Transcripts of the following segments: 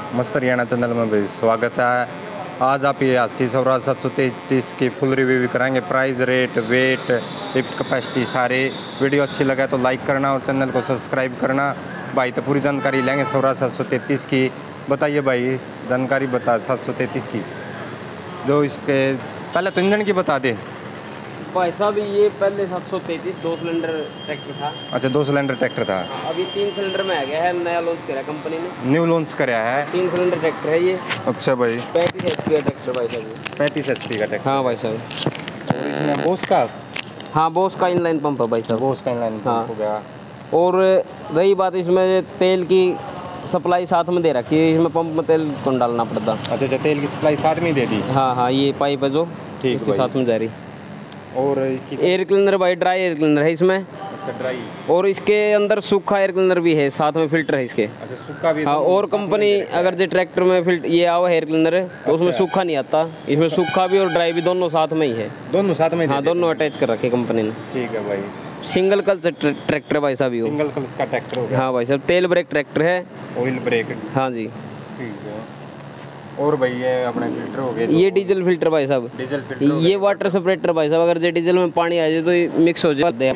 मस्त हरियाणा चैनल में भी स्वागत है। आज आप ये 80 सौरा 733 की फुल रिव्यू भी कराएंगे। Price, rate, weight, lift capacity सारे। वीडियो अच्छी लगे तो लाइक करना और चैनल को सब्सक्राइब करना। भाई तो पूरी जानकारी लेंगे सौरा 733 की। बताइए भाई, जानकारी बता 733 की। जो इसके पहले तो इंजन की बता दे भाई साहब। ये पहले 733 2 सिलेंडर ट्रैक्टर था। अच्छा, 2 सिलेंडर ट्रैक्टर था। अभी 3 सिलेंडर में आ गया है, नया लॉन्च करा कंपनी ने। न्यू लॉन्च कराया है। 3 सिलेंडर ट्रैक्टर है ये। अच्छा भाई, 35 HP का ट्रैक्टर भाई साहब। 35 HP का ट्रैक्टर। हाँ भाई साहब। और इसमें बोस का, हाँ बोस का इनलाइन पंप है भाई साहब। बोस का इनलाइन पंप हो गया। और रही बात इसमें तेल की सप्लाई साथ में दे रखी है। इसमें पंप में तेल कौन डालना पड़ता। अच्छा, तेल की सप्लाई साथ में ही दे दी। हाँ, ये पाइप है जो ठीक इसके साथ में जा रही। और इसकी एयर क्लीनर भाई, ड्राई एयर क्लीनर है इसमें। अच्छा, ड्राई। और इसके अंदर सूखा एयर क्लीनर भी है, साथ में फिल्टर है इसके। अच्छा, सूखा भी। हाँ, और कंपनी अगर जो ट्रैक्टर में फिल्टर ये आओ एयर क्लीनर है तो उसमें सूखा नहीं आता। इसमें सूखा भी और ड्राई भी दोनों साथ में ही है। दोनों साथ में? हाँ, दोनों अटैच कर रखे कंपनी ने। ठीक है भाई। सिंगल क्लच ट्रैक्टर भाई साहब। सिंगल क्लच का ट्रैक्टर हो गया। हाँ भाई साहब, तेल ब्रेक ट्रैक्टर है। Oil brake. हाँ जी। ठीक है। और भाई ये अपने फिल्टर हो गए। ये डीजल फिल्टर भाई साहब। Diesel filter. ये वाटर सेपरेटर भाई साहब। अगर जो डीजल में पानी आ जाए तो ये मिक्स हो जाए।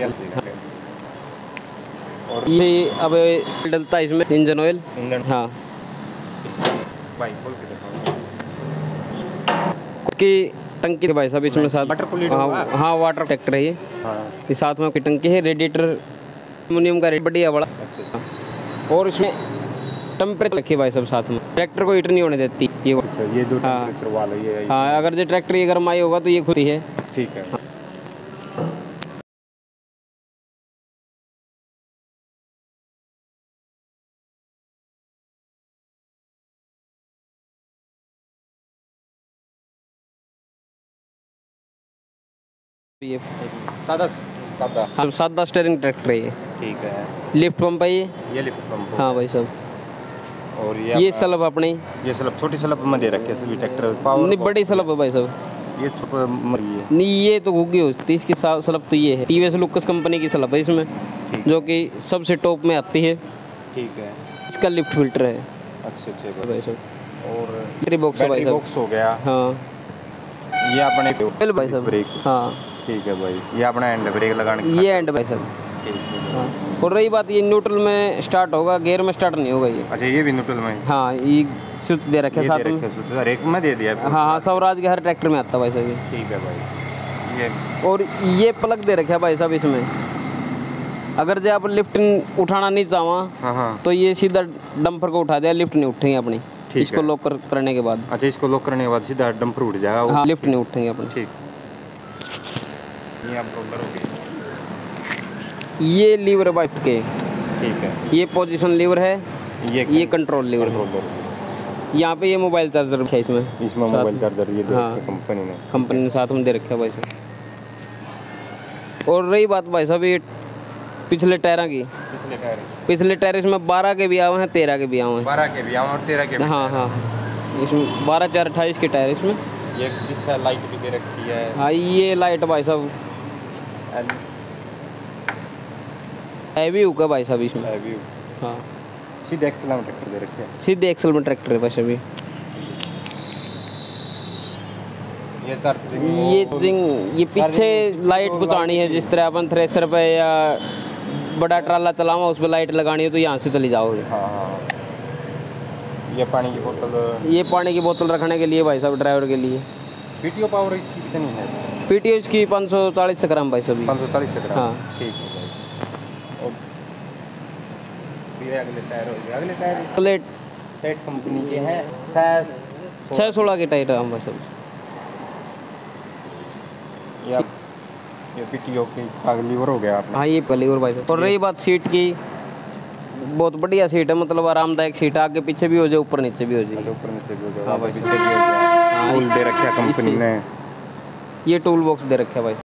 और ये अब डलता है इसमें इंजन ऑयल। हाँ भाई, खोल के दिखाओ की टंकी भाई साहब इसमें साथ। Water cooled. हाँ, वाटर ट्रैक्टर है ये। हाँ, ये साथ में की टंकी है। रेडिएटर एल्युमिनियम का बढ़िया बड़ा। अच्छा। और इसमें टेम्परेचर रखी भाई साहब साथ में। ट्रैक्टर को हीट नहीं होने देती ये। अच्छा, ये जो टेम्परेचर वाला ये। हाँ, अगर जो ट्रैक्टर ये गर्माई होगा तो ये खुली है। ठीक है। ये सादा सादा। हम सादा स्टीयरिंग ट्रैक्टर है ये। ठीक है। लिफ्ट पंप है ये। Lift pump. हाँ भाई साहब। और ये स्लब अपनी। ये स्लब छोटी स्लब में दे रखे सभी ट्रैक्टर। पावर नहीं, बड़ी स्लब है भाई साहब। ये छोटा मरी है। नहीं, ये तो घुग्गी होती है इसकी स्लब। तो ये है टीवीएस लुक्स कंपनी की स्लब है इसमें, जो कि सबसे टॉप में आती है। ठीक है। इसका लिफ्ट फिल्टर है। अच्छा भाई साहब। और बैटरी बॉक्स है भाई साहब। बॉक्स हो गया। हाँ, ये अपने भाई साहब। ब्रेक। हाँ, ठीक है भाई। ये अपना हैंड ब्रेक लगाने ये एंड भाई साहब। ठीक है। हाँ, और रही बात, ये न्यूट्रल में स्टार्ट होगा, गियर में स्टार्ट नहीं होगा ये। अच्छा, ये भी न्यूट्रल में। हाँ, ये स्विच दे रखे साथ में। स्विच एक में दे दिया। हाँ, स्वराज के हर ट्रैक्टर में आता भाई साहब ये। ठीक है भाई। ये और ये प्लग दे रखे भाई साहब इसमें। अगर जो आप लिफ्ट उठाना नहीं चाहवा हाँ, तो ये सीधा डंपर को उठा दिया, लिफ्ट नहीं उठेंगे अपनी। इसको लॉक करने के बाद। अच्छा, इसको लॉक करने के बाद सीधा डंपर उठ जाएगा। हाँ, लिफ्ट नहीं उठेंगे अपनी। ठीक। ये आप रोलर हो गई। ये लीवर है बाइक के। ठीक है। ये पोजीशन लीवर है। ये कंट्रोल लीवर है। यहाँ पे ये मोबाइल चार्जर है इसमें। मोबाइल चार्जर ये दे हाँ, रखा कंपनी ने साथ में दे रखा है भाई साहब। और रही बात भाई साहब, ये पिछले टायरों की। पिछले टायर इसमें 12 के भी आए हैं, 13 के भी आए हैं। 12 के भी और 13 के भी। हाँ, इसमें 12, 4, 28 के टायर इसमें। ये पीछे लाइट भी दे रखी है। हाँ, ये लाइट भाई साहब हैवी हुक है भाई साहब इसमें। हाँ, सीधे एक्सल में ट्रैक्टर दे रखे हैं। सीधे एक्सल में ट्रैक्टर है भाई साहब। ये पीछे लाइट बुझानी है, जिस तरह अपन थ्रेसर पे या बड़ा ट्राला चलावा उस पर लाइट लगानी है तो यहाँ से चली जाओगे। हाँ। ये पानी की बोतल। ये पानी की बोतल रखने के लिए भाई साहब, ड्राइवर के लिए। पीटीओ पावर इसकी कितनी है? पीटीओ इसकी 540 ग्राम भाई साहब। 540 ग्राम। हाँ, ठीक है भाई। और ये अगले टायर हो गए। अगले टायर सेट कंपनी के हैं। 616 के टायर हम भाई साहब। ये पीटीओ की लीवर हो गया आपने। हाँ, ये लीवर भाई साहब। और रही बात सीट की, बहुत बढ़िया सीट है, मतलब आरामदायक सीट है। आगे पीछे भी हो जाए, ऊपर नीचे भी हो जाए। ऊपर नीचे भी हो जाए। हाँ भाई, पीछे भी हो जाए। टूल दे रखा कंपनी ने। ये टूल बॉक्स दे रखा है भाई।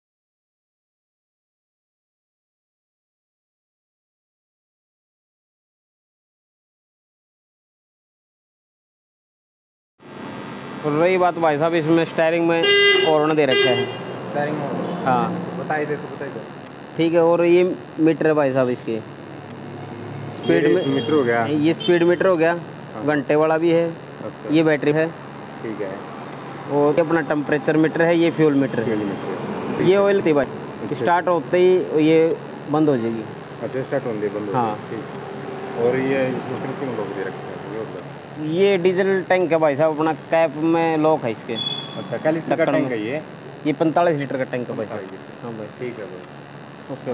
और रही बात भाई साहब, इसमें स्टीयरिंग में हॉर्न दे रखा है। स्टीयरिंग। हाँ, बताई दे। ठीक है। और ये मीटर है भाई साहब इसके। स्पीड मीटर हो गया। ये स्पीड मीटर हो गया। घंटे वाला भी है। अच्छा, ये बैटरी है ठीक है। और ये अपना टेम्परेचर मीटर है, ये फ्यूल मीटर है। किलोमीटर ये ऑयल थी भाई, स्टार्ट होते ही ये बंद हो जाएगी। अच्छा, स्टार्ट होने बंद हो हाँ। जाएगी, ठीक। और ये इसमें फिनिशिंग लोग दे रखे हैं, ये होता है। ये डीजल टैंक है भाई साहब, अपना कैप में लॉक है इसके। अच्छा, क्या लीटर का ढक्कन टैंक में। है ये? ये 45 लीटर का टैंक है भाई साहब। 45 हाँ भाई, ठीक है भाई। ओके।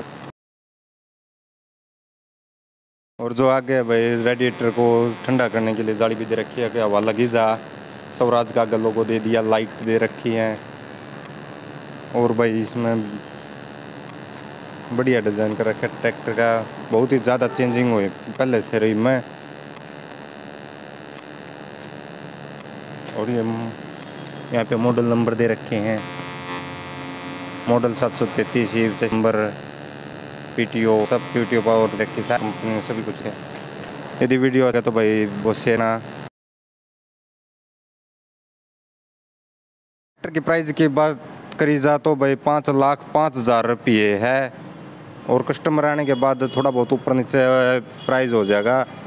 और जो आगे है भाई, रेडिएटर को ठंडा करने के लिए जाली भी दे रखी है कि हवा लगी जा। स्वराज का आगे लोगो दे दिया, लाइट दे रखी है। और भाई इसमें बढ़िया डिज़ाइन कर रखा है ट्रैक्टर का, बहुत ही ज़्यादा चेंजिंग हुई पहले से रही मैं। और ये यहाँ पे मॉडल नंबर दे रखे हैं, मॉडल 733 नंबर, PTO सब, PTO पावर रखी सारी कंपनी में सभी कुछ है। यदि वीडियो आगे तो भाई वो सेना। ट्रैक्टर की प्राइस की बात करी जा तो भाई 5,05,000 रुपये है। और कस्टमर आने के बाद थोड़ा बहुत ऊपर नीचे प्राइस हो जाएगा।